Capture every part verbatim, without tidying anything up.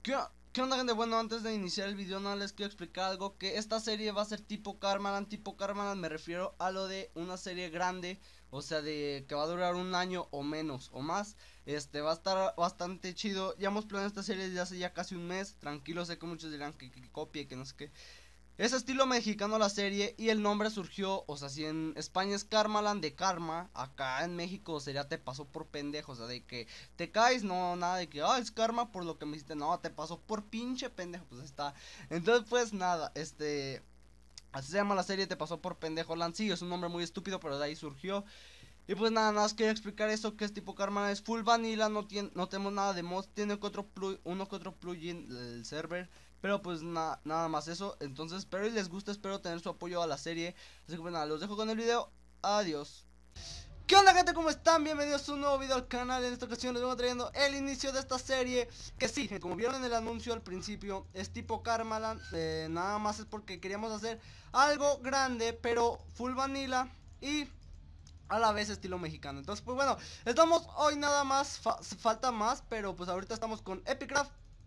¿Qué, qué onda, gente? Bueno, antes de iniciar el video no les quiero explicar algo, que esta serie va a ser tipo Karmaland. Tipo Karmaland me refiero a lo de una serie grande, o sea, de que va a durar un año o menos o más. Este, va a estar bastante chido. Ya hemos planeado esta serie desde hace ya casi un mes. Tranquilo, sé que muchos dirán que, que, que copie, que no sé qué. Es estilo mexicano la serie y el nombre surgió, o sea, si en España es Karmaland de karma, acá en México sería te pasó por pendejo, o sea, de que te caes, no, nada de que, ah, es karma por lo que me hiciste, no, te pasó por pinche pendejo, pues está. Entonces, pues nada, este, así se llama la serie, te pasó por pendejo Land, sí, es un nombre muy estúpido, pero de ahí surgió. Y pues nada, nada más quería explicar eso, que es tipo Karmaland, es full vanilla, no, tiene, no tenemos nada de mods, tiene que otro plu uno que otro plugin del server. Pero pues na nada más eso. Entonces espero y les guste, espero tener su apoyo a la serie. Así que pues nada, los dejo con el video. Adiós. ¿Qué onda, gente? ¿Cómo están? Bienvenidos a un nuevo video al canal. En esta ocasión les vengo trayendo el inicio de esta serie. Que sí, como vieron en el anuncio al principio, es tipo Karmaland. eh, Nada más es porque queríamos hacer algo grande, pero full vanilla y a la vez estilo mexicano. Entonces pues bueno, estamos hoy nada más, fa falta más, pero pues ahorita estamos con Epicraft.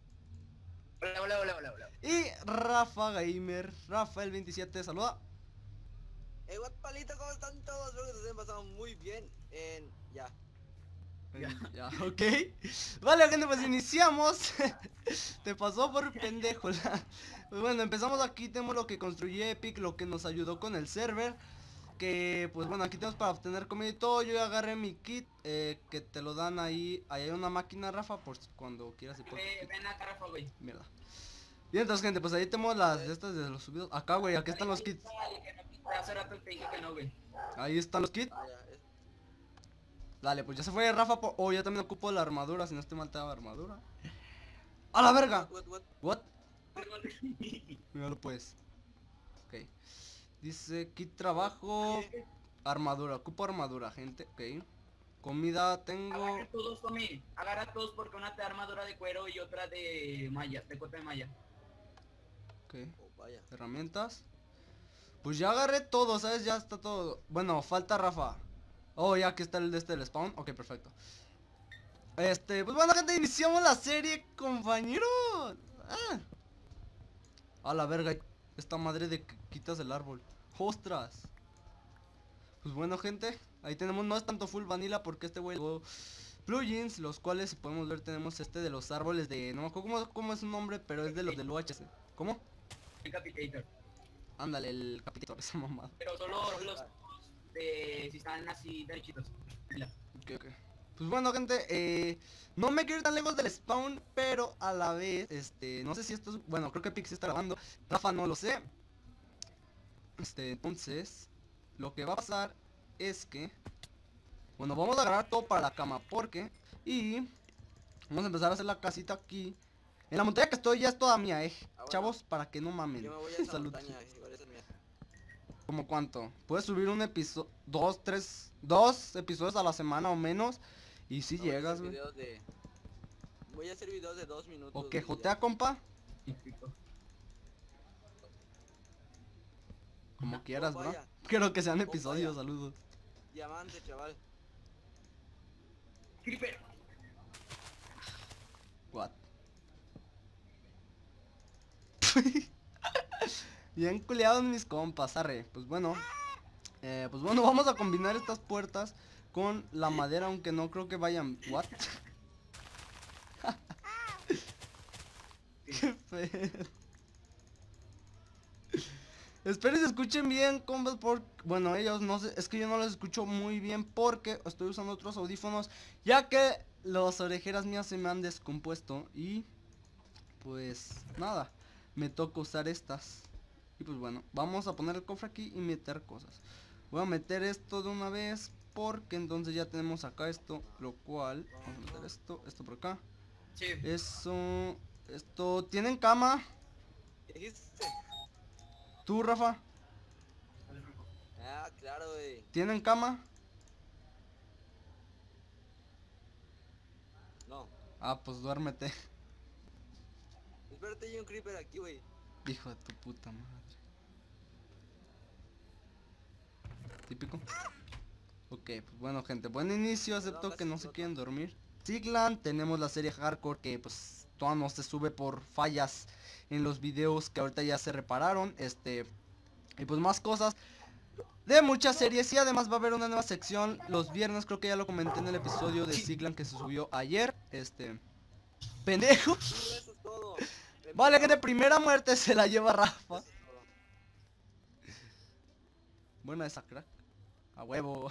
Hola, hola, hola, hola, hola. Y Rafa Gamer, Rafael veintisiete, saluda. Hey, what palito, ¿cómo están todos? Espero que se estén pasando muy bien. En... Ya. Ya, ya, ok. Vale, gente, pues iniciamos. Te pasó por pendejo. La... Pues bueno, empezamos aquí, tenemos lo que construyó Epic, lo que nos ayudó con el server. Que pues bueno, aquí tenemos para obtener comida y todo. Yo ya agarré mi kit, eh, que te lo dan ahí. Ahí hay una máquina, Rafa, por si cuando quieras. Eh, ven acá, Rafa, güey. Mierda. Y entonces, gente, pues ahí tenemos las de estas de los subidos. Acá, güey, aquí están los kits. Hace rato te dije que no, güey. Ahí están los kits. Ah, ya, es... Dale, pues ya se fue Rafa. Por... Oh, ya también ocupo la armadura. Si no estoy mal, te da armadura. ¡A la verga! What, what, ¿What? what? Míralo pues. Ok. Dice kit trabajo. Armadura. Ocupo armadura, gente. Ok. Comida tengo. Agarra todos, Tommy. Agarra todos porque una te da armadura de cuero y otra de malla, de cota de malla. Ok. Oh, vaya. Herramientas. Pues ya agarré todo, ¿sabes? Ya está todo. Bueno, falta Rafa. Oh, ya aquí está el de este del spawn. Ok, perfecto. Este, pues bueno, gente, iniciamos la serie, compañero. Ah. A la verga, esta madre de que quitas el árbol. ¡Ostras! Pues bueno, gente, ahí tenemos, no es tanto full vanilla porque este güey luego plugins, los cuales si podemos ver tenemos este de los árboles de, no me acuerdo cómo, cómo es su nombre, pero es de los del U H C. ¿Cómo? El Capitator. Ándale, el capítulo, esa mamada. Pero solo los de si están así derechitos. Mira. Ok, ok. Pues bueno, gente, eh, no me quiero ir tan lejos del spawn, pero a la vez, este, no sé si esto es, bueno, creo que Pix está grabando, Rafa no lo sé. Este, entonces, lo que va a pasar es que, bueno, vamos a agarrar todo para la cama, porque, y, vamos a empezar a hacer la casita aquí. En la montaña que estoy ya es toda mía, eh, Ah, bueno. chavos, para que no mamen. Yo me voy a esa Salud. montaña, igual esa es mía. ¿Cómo cuánto? Puedes subir un episodio, dos, tres, dos episodios a la semana o menos. Y si No, voy a llegas, hacer güey. videos de... Voy a hacer videos de dos minutos. O que güey, jotea, ya. compa. Típico. Como quieras, Oh, bro. vaya. Quiero que sean Oh, episodios, vaya. saludos. Diamante, chaval. Creeper. What? Bien culiados mis compas, arre. Pues bueno. Eh, pues bueno, vamos a combinar estas puertas con la madera, aunque no creo que vayan. What? Qué feo. Espero que se escuchen bien, compas, porque, bueno, ellos no sé, es que yo no los escucho muy bien porque estoy usando otros audífonos, ya que las orejeras mías se me han descompuesto y, pues, nada, me toca usar estas. Y pues bueno, vamos a poner el cofre aquí y meter cosas. Voy a meter esto de una vez porque entonces ya tenemos acá esto, lo cual, vamos a meter esto, esto por acá. Sí. Eso, esto, ¿tienen cama? ¿Qué dijiste? ¿Tú, Rafa? Ah, claro, güey. ¿Tienen cama? No. Ah, pues duérmete. Espérate, hay un creeper aquí, güey. Hijo de tu puta madre. Típico. Ok, pues bueno, gente, buen inicio, acepto que no se quieren dormir. Siglan, tenemos la serie hardcore que pues todavía no se sube por fallas en los videos que ahorita ya se repararon. Este, y pues más cosas de muchas series. Y además va a haber una nueva sección los viernes. Creo que ya lo comenté en el episodio de Ziglan que se subió ayer. Este, pendejo. Sí, eso es todo. Vale, que de primera muerte se la lleva Rafa. Buena esa, crack. A huevo.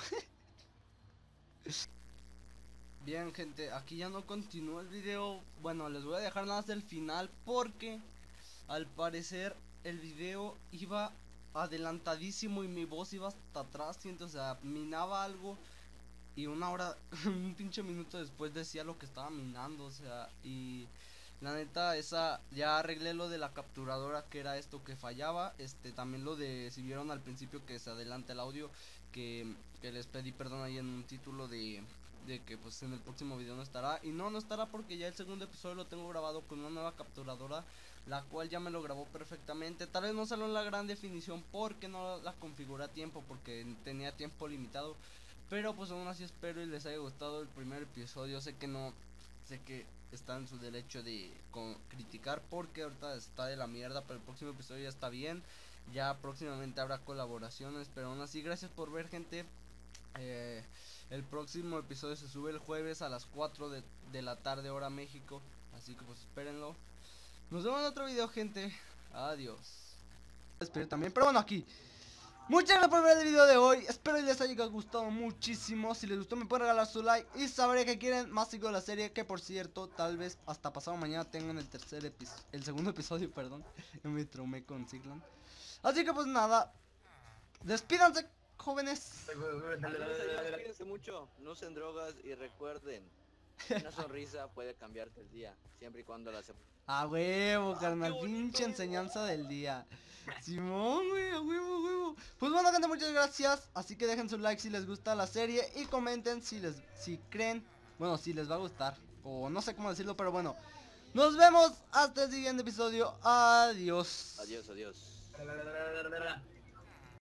Bien, gente, aquí ya no continúa el video. Bueno, les voy a dejar nada más del final porque al parecer el video iba adelantadísimo y mi voz iba hasta atrás, siento, o sea, minaba algo y una hora, un pinche minuto después decía lo que estaba minando, o sea, y la neta esa, ya arreglé lo de la capturadora, que era esto que fallaba, este, también lo de, si vieron al principio que se adelanta el audio, que, que les pedí perdón ahí en un título de, de que pues en el próximo video no estará, y no, no estará porque ya el segundo episodio lo tengo grabado con una nueva capturadora, la cual ya me lo grabó perfectamente. Tal vez no salió en la gran definición porque no la configuré a tiempo, porque tenía tiempo limitado, pero pues aún así espero y les haya gustado el primer episodio. Sé que no, sé que está en su derecho de con, criticar porque ahorita está de la mierda, pero el próximo episodio ya está bien. Ya próximamente habrá colaboraciones, pero aún así gracias por ver, gente. eh, El próximo episodio se sube el jueves a las cuatro de, de la tarde hora México, así que pues espérenlo. Nos vemos en otro video, gente. Adiós. Espero también, pero bueno, aquí muchas gracias por ver el video de hoy. Espero que les haya gustado muchísimo. Si les gustó me pueden regalar su like y sabré que quieren más sigo de la serie. Que por cierto, tal vez hasta pasado mañana tengan el tercer episodio, el segundo episodio, perdón. Yo me traumé con Ziglan. Así que pues nada, despídanse, jóvenes. Cuídense mucho, no usen drogas y recuerden, una sonrisa puede cambiarte el día, siempre y cuando la aceptes. A huevo, carnal, pinche enseñanza del día. Simón, güey, a huevo, a huevo. Pues bueno, gente, muchas gracias. Así que dejen su like si les gusta la serie y comenten si les, si creen, bueno, si les va a gustar. O no sé cómo decirlo, pero bueno. Nos vemos hasta el siguiente episodio. Adiós. Adiós, adiós.